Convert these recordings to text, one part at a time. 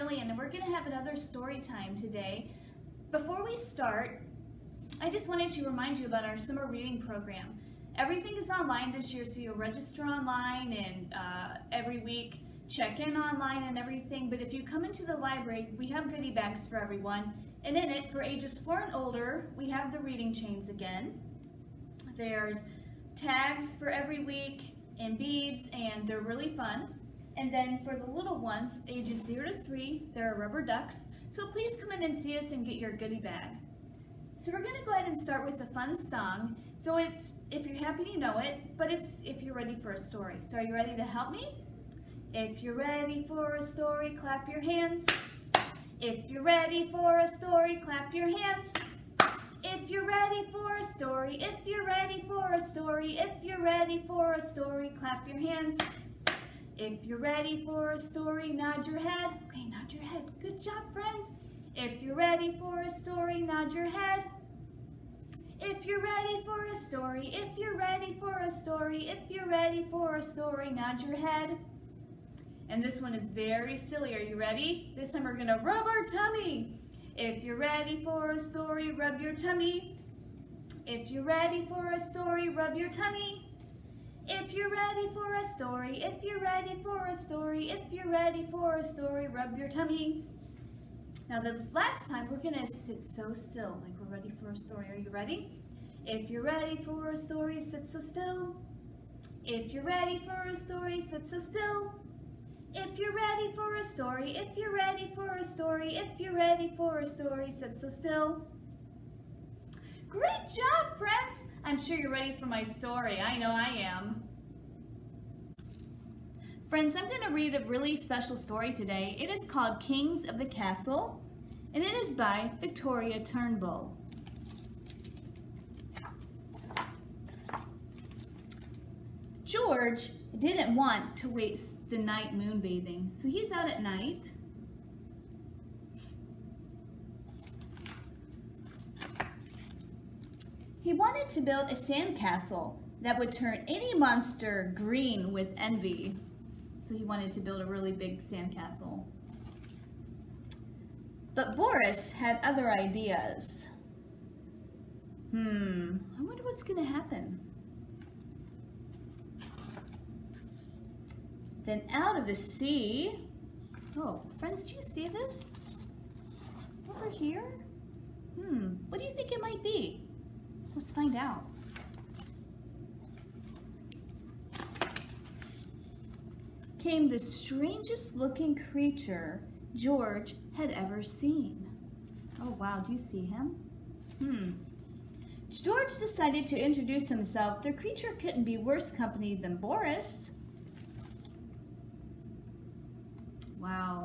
Jillian, and we're going to have another story time today. Before we start, I just wanted to remind you about our summer reading program. Everything is online this year, so you'll register online and every week check in online and everything. But if you come into the library, we have goodie bags for everyone. And in it, for ages 4 and older, we have the reading chains again. There's tags for every week and beads, and they're really fun. And then for the little ones, ages 0 to 3, there are rubber ducks. So please come in and see us and get your goodie bag. So we're going to go ahead and start with a fun song. So it's if you're happy you know it, but it's if you're ready for a story. So are you ready to help me? If you're ready for a story, clap your hands. If you're ready for a story, clap your hands. If you're ready for a story, if you're ready for a story, if you're ready for a story, clap your hands. If you're ready for a story, nod your head. Okay, nod your head. Good job, friends. If you're ready for a story, nod your head. If you're ready for a story, if you're ready for a story, if you're ready for a story, nod your head. And this one is very silly. Are you ready? This time we're gonna rub our tummy. If you're ready for a story, rub your tummy. If you're ready for a story, rub your tummy. If you're ready for a story, if you're ready for a story, if you're ready for a story, rub your tummy. Now this last time, we're gonna sit so still, like we're ready for a story. Are you ready? If you're ready for a story, sit so still. If you're ready for a story, sit so still. If you're ready for a story, if you're ready for a story, if you're ready for a story, sit so still. Great job, friends! I'm sure you're ready for my story. I know I am. Friends, I'm going to read a really special story today. It is called Kings of the Castle, and it is by Victoria Turnbull. George didn't want to waste the night moonbathing, so he's out at night. He wanted to build a sandcastle that would turn any monster green with envy. So he wanted to build a really big sandcastle. But Boris had other ideas. I wonder what's gonna happen. Then out of the sea, oh, friends, do you see this? Over here? What do you think it might be? Let's find out. Came the strangest looking creature George had ever seen. Oh wow, do you see him? George decided to introduce himself. The creature couldn't be worse company than Boris. Wow.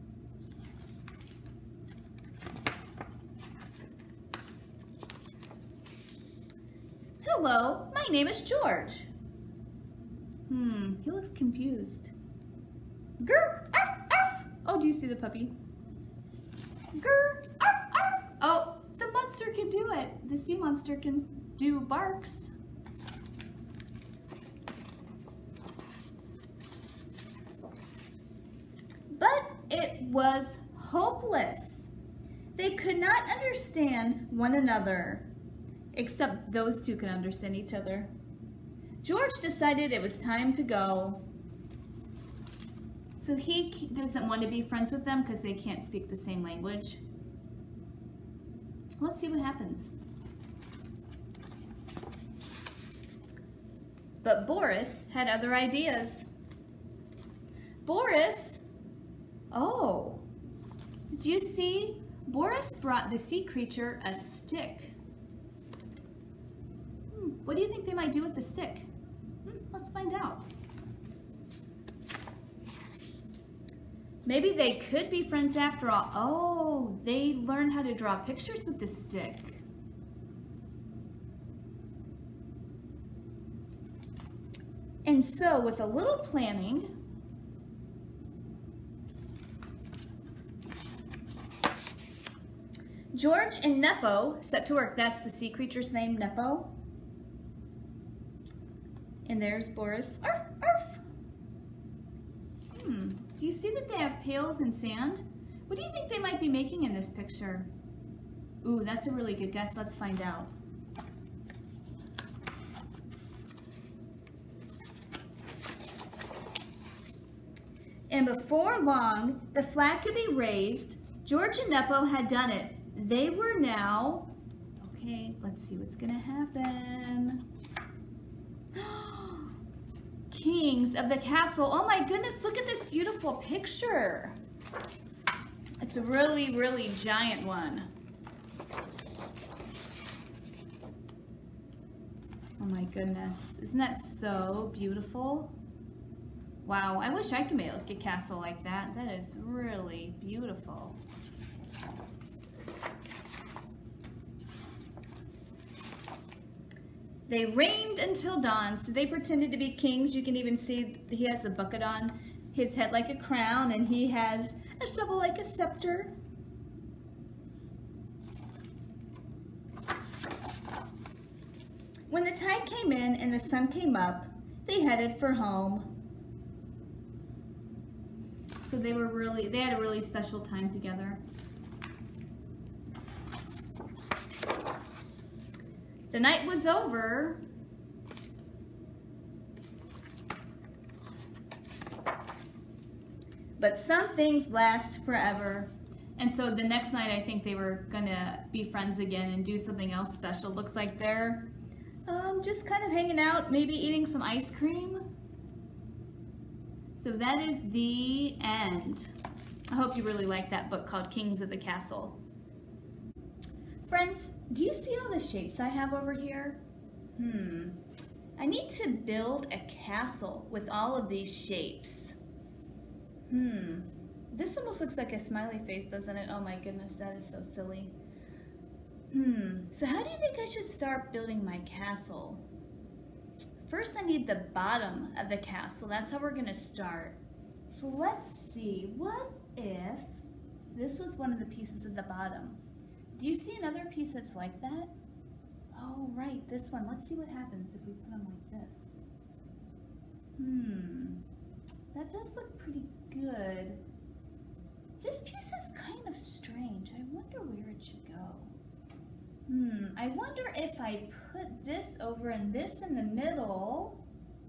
Hello, my name is George. He looks confused. Grr, arf, arf. Oh, do you see the puppy? Grr, arf, arf. Oh, the monster can do it. The sea monster can do barks. But it was hopeless. They could not understand one another, except those two can understand each other. George decided it was time to go. So he doesn't want to be friends with them because they can't speak the same language. Let's see what happens. But Boris had other ideas. Boris, oh, do you see? Boris brought the sea creature a stick. What do you think they might do with the stick? Let's find out. Maybe they could be friends after all. Oh, they learned how to draw pictures with the stick. And so, with a little planning, George and Nepo set to work. That's the sea creature's name, Nepo. And there's Boris. Arf, arf. Do you see that they have pails and sand? What do you think they might be making in this picture? Ooh, that's a really good guess. Let's find out. And before long, the flag could be raised. George and Nepo had done it. They were now, okay, let's see what's gonna happen. Kings of the castle. Oh my goodness, look at this beautiful picture. It's a really, really giant one. Oh my goodness, isn't that so beautiful? Wow, I wish I could make a castle like that. That is really beautiful. They reigned until dawn, so they pretended to be kings. You can even see he has a bucket on his head like a crown, and he has a shovel like a scepter. When the tide came in and the sun came up, they headed for home. So they had a really special time together. The night was over. But some things last forever. And so the next night I think they were gonna be friends again and do something else special. Looks like they're just kind of hanging out, maybe eating some ice cream. So that is the end. I hope you really like that book called Kings of the Castle. Friends, do you see all the shapes I have over here? I need to build a castle with all of these shapes. This almost looks like a smiley face, doesn't it? Oh my goodness, that is so silly. So how do you think I should start building my castle? First, I need the bottom of the castle. That's how we're gonna start. So let's see, what if this was one of the pieces at the bottom? Do you see another piece that's like that? Oh, right, this one. Let's see what happens if we put them like this. That does look pretty good. This piece is kind of strange. I wonder where it should go. I wonder if I put this over and this in the middle.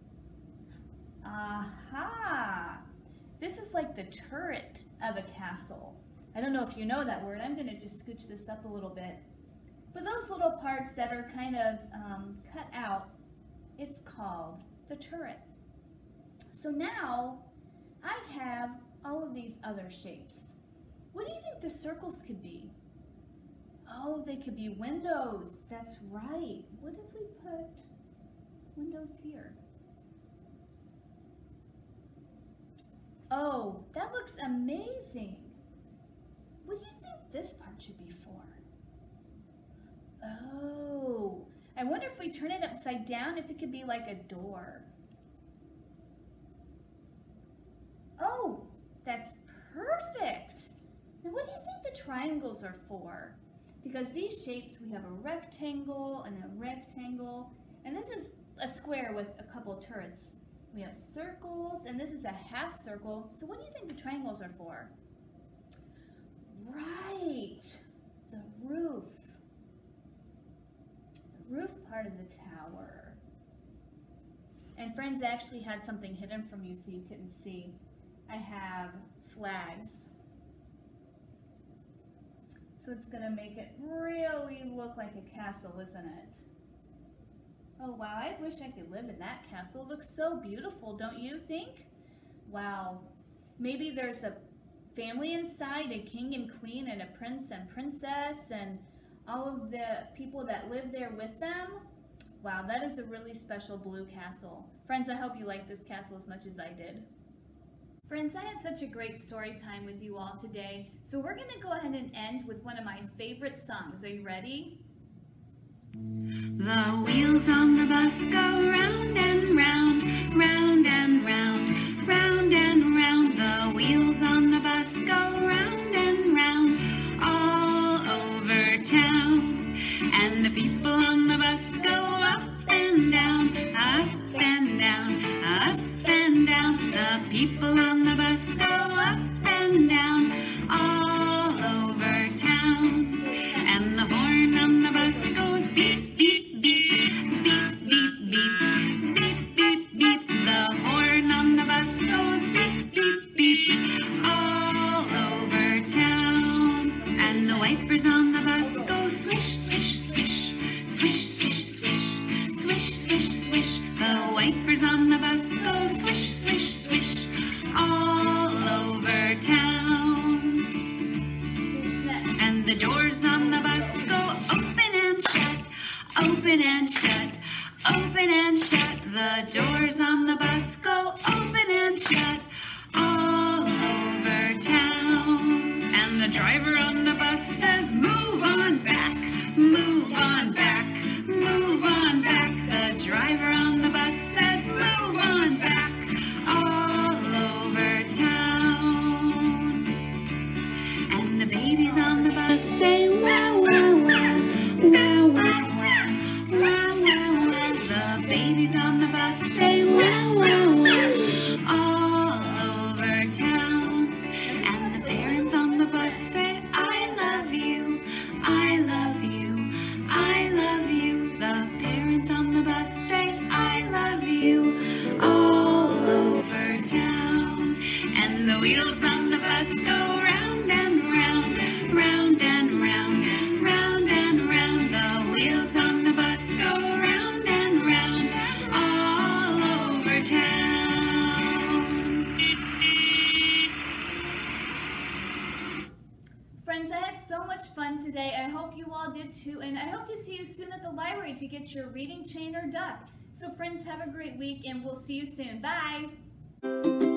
Aha! This is like the turret of a castle. I don't know if you know that word. I'm gonna just scooch this up a little bit. But those little parts that are kind of cut out, it's called the turret. So now I have all of these other shapes. What do you think the circles could be? Oh, they could be windows. That's right. What if we put windows here? Oh, that looks amazing. What do you think this part should be for? Oh, I wonder if we turn it upside down, if it could be like a door. Oh, that's perfect. Now what do you think the triangles are for? Because these shapes, we have a rectangle and a rectangle, and this is a square with a couple turrets. We have circles, and this is a half circle. So what do you think the triangles are for? Right, the roof. The roof part of the tower. And friends, I actually had something hidden from you so you couldn't see. I have flags. So it's gonna make it really look like a castle, isn't it? Oh wow, I wish I could live in that castle. It looks so beautiful, don't you think? Wow, maybe there's a family inside, a king and queen and a prince and princess and all of the people that live there with them. Wow, that is a really special blue castle. Friends, I hope you like this castle as much as I did. Friends, I had such a great story time with you all today, so we're going to go ahead and end with one of my favorite songs. Are you ready? The wheels on the bus go round and round, round and round, round and round. The wheels on the bus go round and round, all over town. And the people on the bus go up and down, up and down, up and down. The people on the bus go up and down, all beep, beep, beep, beep. The horn on the bus goes beep, beep, beep, all over town. And the wipers on the bus go swish, swish, swish, swish, swish, swish, swish, swish, swish. The wipers on the bus go swish, swish, swish, all over town. And the doors on the bus go open and shut, open and shut, open and shut. The doors on the bus go open and shut, all over town. And the driver on the bus says, move on back, move on back, move on back. The driver on the bus says, move on back, all over town. And the babies on the bus say, wow, wow, wow, wow, wow, wow, wow, wow, wow. The babies on the bus say, wow, wow, wow, all over town. And the parents on the bus say, I love you, I love you, I love you. The parents on the bus say, I love you, all over town. And the wheels on the bus go round and round, round and round, round and round. The wheels on the bus go round and round, all over town. Friends, I had so much fun today. I hope you all did too, and I hope to see you soon at the library to get your reading chain or duck. So friends, have a great week, and we'll see you soon. Bye!